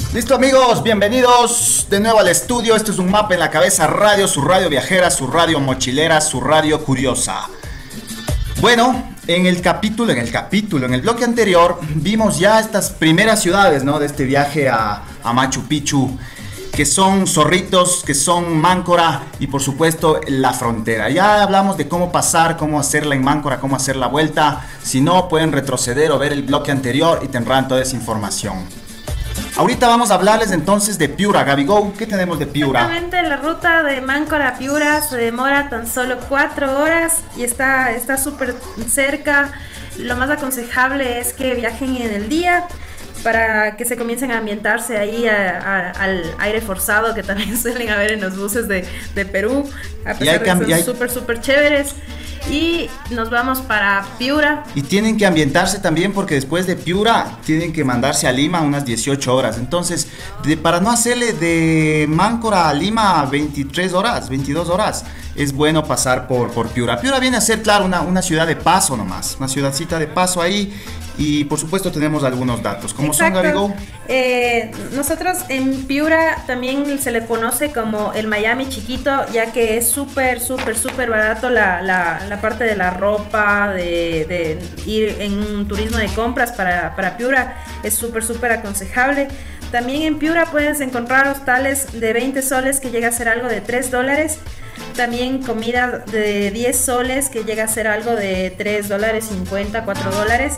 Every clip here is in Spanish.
Listo amigos, bienvenidos de nuevo al estudio. Esto es Un Mapa en la Cabeza Radio, su radio viajera, su radio mochilera, su radio curiosa. Bueno, en el bloque anterior vimos ya estas primeras ciudades, ¿no? De este viaje a Machu Picchu, que son Zorritos, que son Máncora y por supuesto la frontera. Ya hablamos de cómo pasar, cómo hacerla en Máncora, cómo hacer la vuelta. Si no, pueden retroceder o ver el bloque anterior y tendrán toda esa información. Ahorita vamos a hablarles entonces de Piura. Gabigol, ¿qué tenemos de Piura? Exactamente, la ruta de Máncora a Piura se demora tan solo 4 horas y está súper cerca. Lo más aconsejable es que viajen en el día para que se comiencen a ambientarse ahí al aire forzado que también suelen haber en los buses de Perú, a pesar de que son súper chéveres. Y nos vamos para Piura. Y tienen que ambientarse también porque después de Piura tienen que mandarse a Lima unas 18 horas. Entonces, para no hacerle de Máncora a Lima 23 horas, 22 horas, es bueno pasar por Piura. Piura viene a ser, claro, una ciudad de paso nomás, una ciudadcita de paso ahí. Y por supuesto tenemos algunos datos. ¿Cómo son, Gabigol? Nosotros en Piura también se le conoce como el Miami chiquito, ya que es súper barato la parte de la ropa, de ir en un turismo de compras para Piura. Es súper aconsejable. También en Piura puedes encontrar hostales de 20 soles que llega a ser algo de $3. También comida de 10 soles que llega a ser algo de $3.50, $4.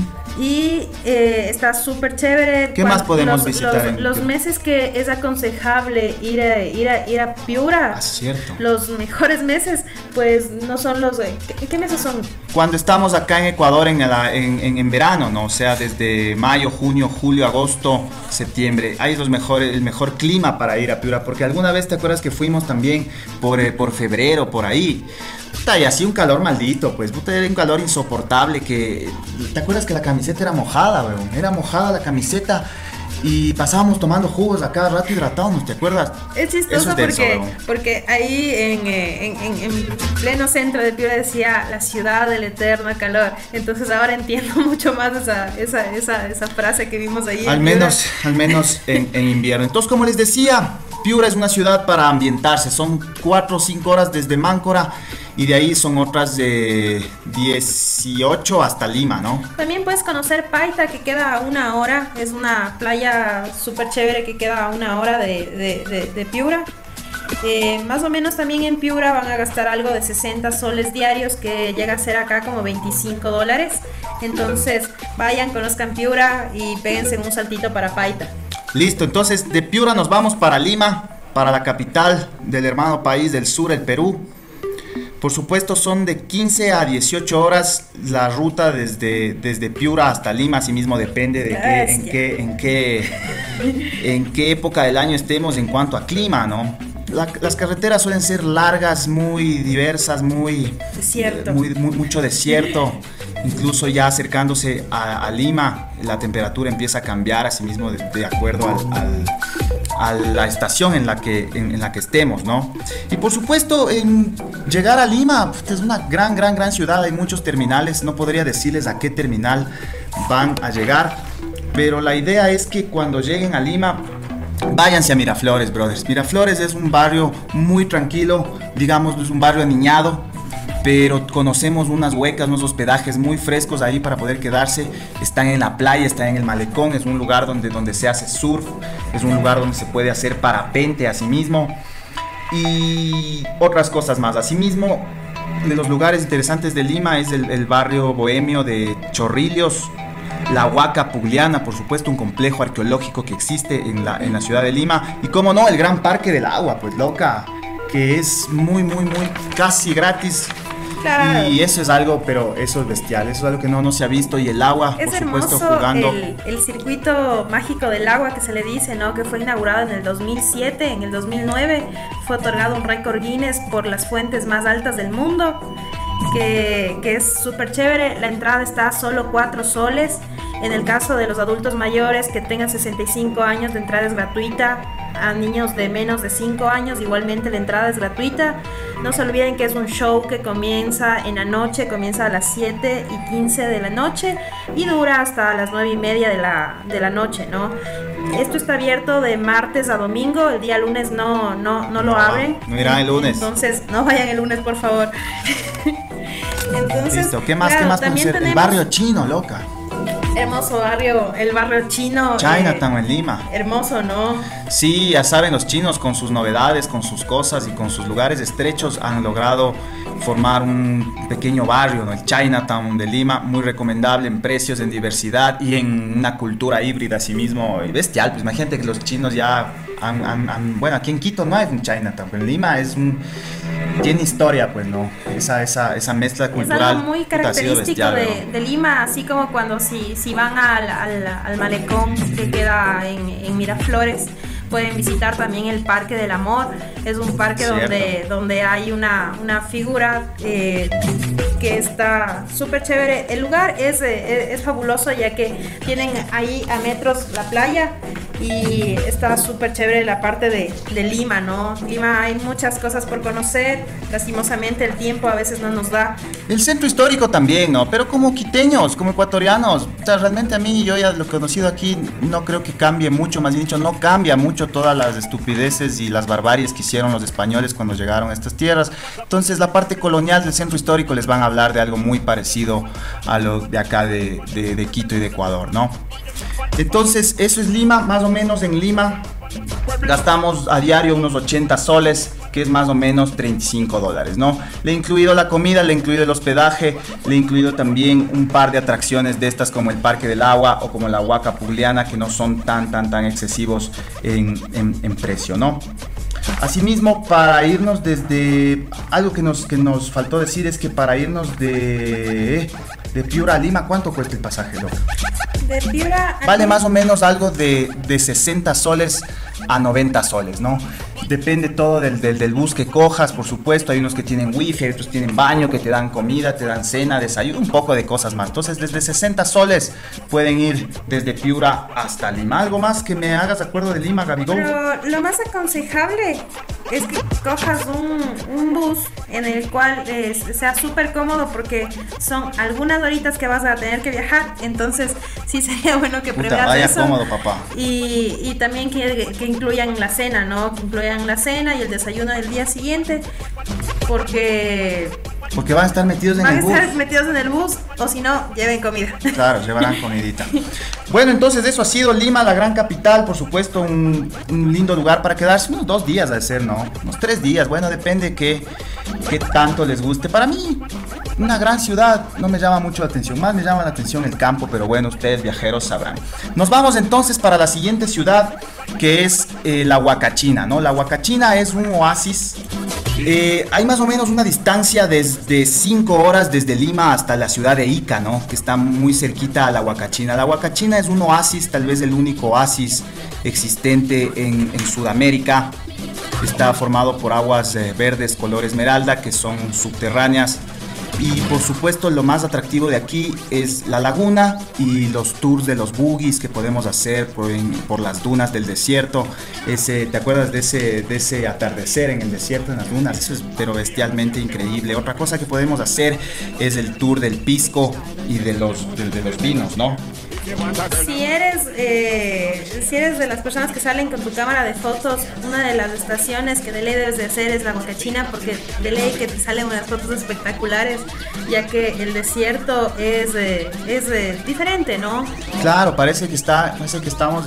Y está súper chévere. ¿Qué más podemos visitar? Los meses que es aconsejable ir a Piura, cierto. Los mejores meses, pues no son los... ¿Qué meses son? Cuando estamos acá en Ecuador en verano, ¿no? O sea, desde mayo, junio, julio, agosto, septiembre. Ahí es el mejor clima para ir a Piura. Porque alguna vez te acuerdas que fuimos también por febrero, por ahí. Puta, y así un calor maldito, pues, puta, era un calor insoportable que... ¿Te acuerdas que la camiseta era mojada, weón? Era mojada la camiseta y pasábamos tomando jugos a cada rato hidratados, ¿te acuerdas? Es chistoso porque ahí en pleno centro de Piura decía la ciudad del eterno calor. Entonces ahora entiendo mucho más esa frase que vimos ahí. Al menos en invierno. Entonces, como les decía, Piura es una ciudad para ambientarse. Son 4 o 5 horas desde Máncora. Y de ahí son otras de 18 hasta Lima, ¿no? También puedes conocer Paita, que queda a 1 hora. Es una playa súper chévere que queda a 1 hora de Piura. Más o menos también en Piura van a gastar algo de 60 soles diarios, que llega a ser acá como $25. Entonces vayan, conozcan Piura y péguense un saltito para Paita. Listo, entonces de Piura nos vamos para Lima, para la capital del hermano país del sur, el Perú. Por supuesto son de 15 a 18 horas la ruta desde Piura hasta Lima, así mismo depende de en qué época del año estemos en cuanto a clima, ¿no? Las carreteras suelen ser largas, muy diversas, mucho desierto. Incluso ya acercándose a Lima, la temperatura empieza a cambiar, así mismo de acuerdo a la estación en la que estemos, ¿no? Y por supuesto, llegar a Lima es una gran ciudad, hay muchos terminales, no podría decirles a qué terminal van a llegar, pero la idea es que cuando lleguen a Lima, váyanse a Miraflores, brothers. Miraflores es un barrio muy tranquilo, digamos, es un barrio aniñado, pero conocemos unas huecas, unos hospedajes muy frescos ahí para poder quedarse. Están en la playa, están en el malecón, es un lugar donde se hace surf, es un lugar donde se puede hacer parapente asimismo y otras cosas más. Asimismo, de los lugares interesantes de Lima es el barrio bohemio de Chorrillos, la Huaca Pugliana, por supuesto, un complejo arqueológico que existe en la ciudad de Lima, y como no, el Gran Parque del Agua, pues loca, que es muy casi gratis. Claro. Y eso es algo, pero eso es bestial, eso es algo que no se ha visto. Y el agua, es por supuesto, jugando. El circuito mágico del agua que se le dice, ¿no? Que fue inaugurado en el 2007, en el 2009 fue otorgado un récord Guinness por las fuentes más altas del mundo, que es súper chévere. La entrada está a solo 4 soles. En el caso de los adultos mayores que tengan 65 años, la entrada es gratuita. A niños de menos de 5 años igualmente la entrada es gratuita. No se olviden que es un show que comienza en la noche, comienza a las 7:15 de la noche y dura hasta las 9:30 de la noche, ¿no? Esto está abierto de martes a domingo. El día lunes no lo abren. No irán el lunes. Entonces no vayan el lunes, por favor. Entonces, listo. ¿Qué más? Claro, ¿Qué más conocer? El barrio chino, loca. Hermoso barrio, el barrio chino. Chinatown en Lima. Hermoso, ¿no? Sí, ya saben, los chinos con sus novedades, con sus cosas y con sus lugares estrechos han logrado formar un pequeño barrio, ¿no? El Chinatown de Lima, muy recomendable en precios, en diversidad y en una cultura híbrida asimismo y bestial. Pues imagínate que los chinos ya bueno, aquí en Quito no hay un Chinatown, pero en Lima tiene historia, pues, ¿no? Esa mezcla cultural. Es algo muy característico de Lima, así como cuando si van al malecón que queda en Miraflores, pueden visitar también el Parque del Amor. Es un parque donde hay una figura que está súper chévere. El lugar es fabuloso, ya que tienen ahí a metros la playa y está súper chévere la parte de Lima, ¿no? Lima hay muchas cosas por conocer. Lastimosamente el tiempo a veces no nos da. El centro histórico también, ¿no? Pero como quiteños, como ecuatorianos, o sea, realmente a mí, yo ya lo he conocido aquí, no creo que cambie mucho, más bien dicho, no cambia mucho todas las estupideces y las barbaries que hicieron los españoles cuando llegaron a estas tierras. Entonces la parte colonial del centro histórico les van a hablar de algo muy parecido a lo de acá de Quito y de Ecuador, ¿no? Entonces eso es Lima. Más o menos en Lima gastamos a diario unos 80 soles, que es más o menos $35, ¿no? Le he incluido la comida, le he incluido el hospedaje, le he incluido también un par de atracciones de estas como el Parque del Agua o como la Huaca Pugliana, que no son tan excesivos en precio, ¿no? Asimismo, para irnos desde... Algo que nos faltó decir es que para irnos de Piura a Lima, ¿cuánto cuesta el pasaje, loco? De Piura a Vale más o menos algo de 60 soles a 90 soles, ¿no? Depende todo del bus que cojas, por supuesto. Hay unos que tienen wifi, otros tienen baño, que te dan comida, te dan cena, desayuno, un poco de cosas más. Entonces, desde 60 soles pueden ir desde Piura hasta Lima. ¿Algo más que me hagas de acuerdo de Lima, Gabigol? Pero lo más aconsejable es que cojas un bus en el cual sea súper cómodo, porque son algunas horitas que vas a tener que viajar. Entonces, sí sería bueno que preveas vaya eso. Cómodo, papá. Y también que incluyan la cena, ¿no? Que incluyan la cena y el desayuno del día siguiente, porque van a estar metidos en el bus. Van a estar metidos en el bus, o si no, lleven comida. Claro, llevarán comidita. Bueno, entonces eso ha sido Lima, la gran capital, por supuesto, un lindo lugar para quedarse, unos 2 días de ser, ¿no? Unos 3 días, bueno, depende qué tanto les guste. Para mí, una gran ciudad no me llama mucho la atención, más me llama la atención el campo, pero bueno, ustedes viajeros sabrán. Nos vamos entonces para la siguiente ciudad, que es la Huacachina, ¿no? La Huacachina es un oasis. Hay más o menos una distancia de 5 horas desde Lima hasta la ciudad de Ica, ¿no? Que está muy cerquita a la Huacachina. La Huacachina es un oasis, tal vez el único oasis existente en Sudamérica. Está formado por aguas verdes color esmeralda, que son subterráneas. Y por supuesto lo más atractivo de aquí es la laguna y los tours de los buggies que podemos hacer por las dunas del desierto. ¿Te acuerdas de ese atardecer en el desierto, en las dunas? Eso es pero bestialmente increíble. Otra cosa que podemos hacer es el tour del pisco y de los vinos, ¿no? Si eres de las personas que salen con tu cámara de fotos, una de las estaciones que de ley debes de hacer es la Huacachina, porque de ley que te salen unas fotos espectaculares, ya que el desierto es diferente, ¿no? Claro, parece que estamos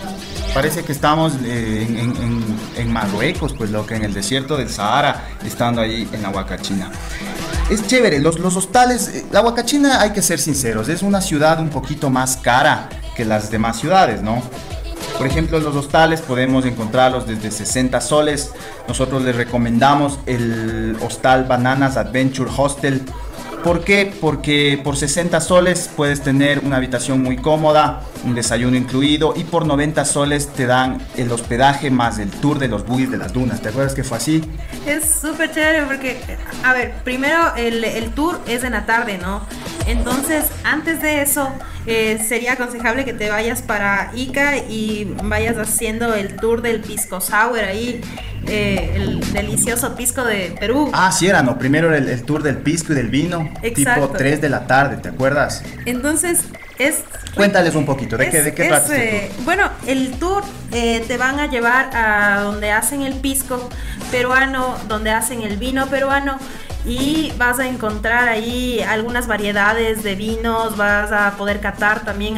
en Marruecos, pues lo que en el desierto del Sahara, estando ahí en la Huacachina. Es chévere, los hostales, la Huacachina, hay que ser sinceros, es una ciudad un poquito más cara que las demás ciudades, ¿no? Por ejemplo, los hostales podemos encontrarlos desde 60 soles. Nosotros les recomendamos el hostal Bananas Adventure Hostel. ¿Por qué? Porque por 60 soles puedes tener una habitación muy cómoda, un desayuno incluido, y por 90 soles te dan el hospedaje más el tour de los buggies de las dunas. ¿Te acuerdas que fue así? Es súper chévere porque, a ver, primero el tour es en la tarde, ¿no? Entonces, antes de eso, sería aconsejable que te vayas para Ica y vayas haciendo el tour del pisco sour ahí, el delicioso pisco de Perú. Ah, sí era, ¿no? Primero era el tour del pisco y del vino, Exacto. tipo 3 de la tarde, ¿te acuerdas? Entonces, Cuéntales un poquito, ¿de qué trata este tour? Bueno, el tour te van a llevar a donde hacen el pisco peruano, donde hacen el vino peruano, y vas a encontrar ahí algunas variedades de vinos, vas a poder catar también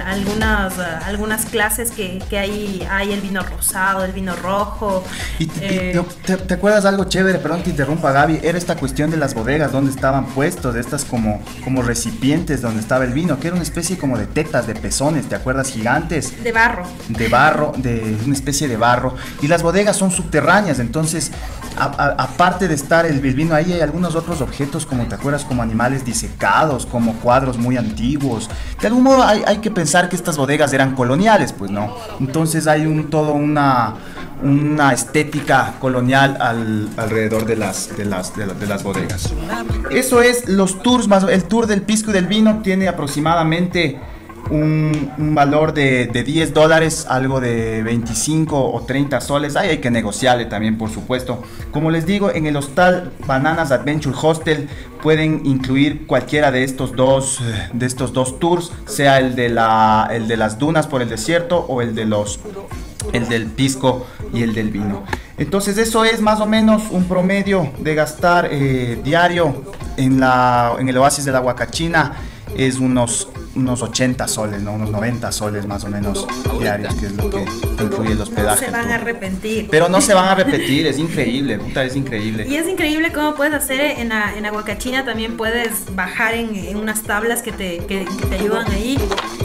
algunas clases que hay el vino rosado, el vino rojo. ¿Te acuerdas algo chévere? Perdón, te interrumpa, Gaby. Era esta cuestión de las bodegas donde estaban puestos, de estas como recipientes donde estaba el vino, que era una especie como de tetas, de pezones, ¿te acuerdas? Gigantes. De barro. De una especie de barro. Y las bodegas son subterráneas, entonces, aparte de estar el vino ahí, hay algunos otros objetos, como te acuerdas, como animales disecados, como cuadros muy antiguos. De algún modo hay que pensar que estas bodegas eran coloniales, pues no. Entonces hay toda una estética colonial alrededor de las bodegas. Eso es los tours, más el tour del pisco y del vino tiene aproximadamente un valor de $10, algo de 25 o 30 soles. Ahí hay que negociarle también, por supuesto. Como les digo, en el hostal Bananas Adventure Hostel pueden incluir cualquiera de estos dos tours, sea el de las dunas por el desierto o el del pisco y el del vino. Entonces eso es más o menos un promedio de gastar diario en el oasis de la Huacachina. Es unos 80 soles, ¿no? Unos 90 soles más o menos diarios, que es lo que incluye el hospedaje. No se van a arrepentir. Pero no se van a repetir, es increíble, puta, es increíble. Y es increíble cómo puedes hacer en la Huacachina, también puedes bajar en unas tablas que te ayudan ahí.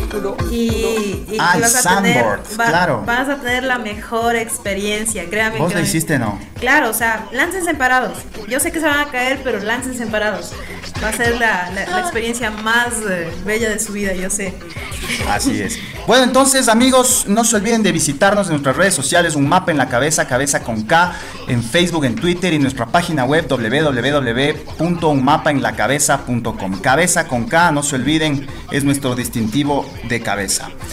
Y vas a tener, claro. Vas a tener la mejor experiencia, créanme. ¿Vos lo hiciste, no? Claro, o sea, láncense en parados. Yo sé que se van a caer, pero láncense en parados. Va a ser la experiencia más bella de su vida, yo sé. Así es. Bueno, entonces, amigos, no se olviden de visitarnos en nuestras redes sociales, Un Mapa en la Cabeza, Cabeza con K, en Facebook, en Twitter y nuestra página web www.unmapaenlacabeza.com. Cabeza con K, no se olviden, es nuestro distintivo de cabeza.